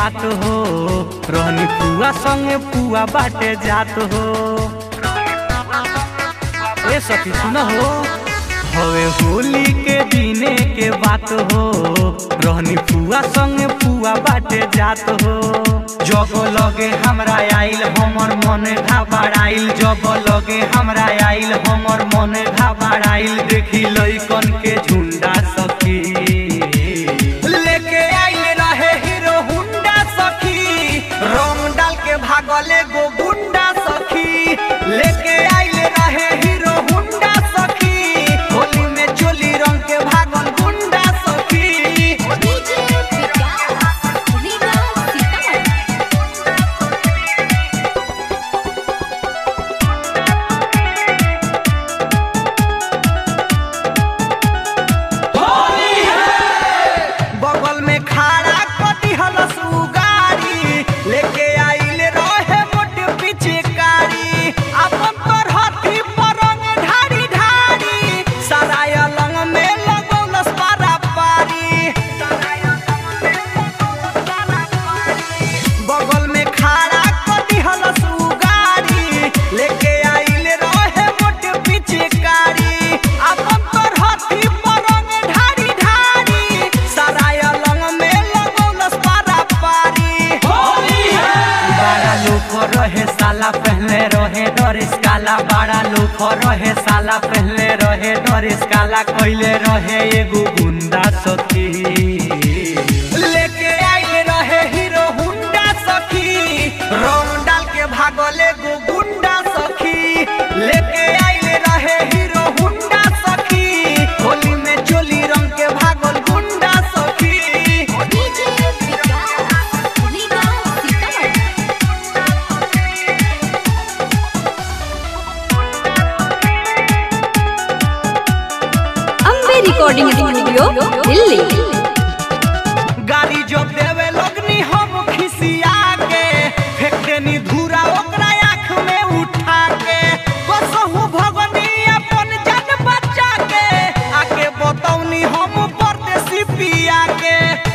बात हो, रहनी पुआ संगे पुआ बाटे जात हो। ए सखी सुन हो, हवे होली के दिने के बात हो, रहनी पुआ संगे पुआ बाटे जात हो। जब लगे हमरा आइल हमर मन घबराइल, जब लगे हमरा आइल हमर मन घबराइल, देखी लइकन के झुंडा सखी लेके आइल रहे हीरो हुंडा सखी, रंग डाल के भागले गो गुंडा सखी। लेके आइल रहे हीरो हुंडा सखी, होली में चोली रंग के भागल गुंडा सखी। बगल में खड़ा कटी हलस उगारी, लेके आइल रहे मोट पिचकारी, अपन पर हाथी पर रंग ढारी ढारी, सारा अलंग में लगौलस पारा पारी। बगल में खड़ा कटी हलस उगारी, लेके आइल रहे मोट पिचकारी, अपन पर हाथी पर रंग ढारी ढारी, सारा अलंग में लगौलस पारा पारी। बड़ा लोग रहे साला पहले रहे डरेस काला, बड़ा लोग रहे साला पहले रहे डरेस काला, कैले रहे एगो गुंडा सखी। लेके आइल रहे हीरो हुंडा सखी, रंग डाल के भागले गो गुंडा सखी। लेके आइल रहे हीरो हुंडा सखी, होली में चोली रंग के भागल गुंडा सखी। Ambe recording studio Delhi. गाड़ी जो देवे लगनी हम खिसिया के, फेंक देनी धूरा ओकरा आँख में उठा के, कसहु भगनी अपन जान बचा के, आके बतौनी हम परदेसी पिया के।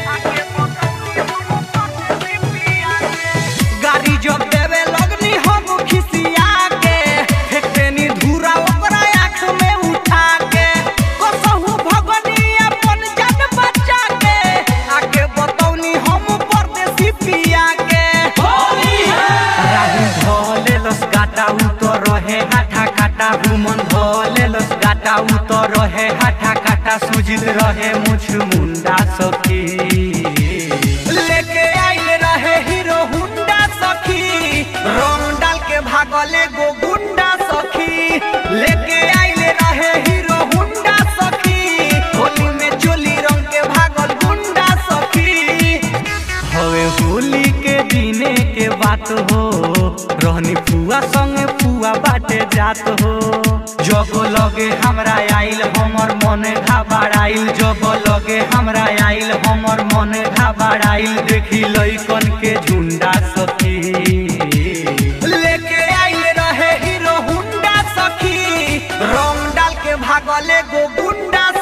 गाड़ी जो देवे लगनी हम खिसिया के, फेंक देनी धूरा ओकरा आँख में उठा के, कसहु भगनी अपन जान बचा के, आके बतौनी हम परदेसी पिया के। राहुल धोले लस गाटा उतर रहे हाथा काटा, हुमन धोले लस गाटा उतर रहे हाथा काटा, सुजित रहे मुछ मुंडा सखी। लेके आइल रहे हीरो हुंडा सखी, रंग डाल के भागले गो गुंडा सखी। लेके आइल रहे हीरो हुंडा सखी, होली में चोली रंग के भागल गुंडा सखी। हवे होली के दिने के बात हो, रहनी पुआ संगे पुआ बाटे जात हो। जब लगे हमरा आइल हमर मन घबराइल, जब लगे हमरा आइल हमर मन घबराइल, देखी लइकन के झुंडा सखी। लेके आइल रहे हीरो हुंडा सखी, रंग डाल के भागले गो गुंडा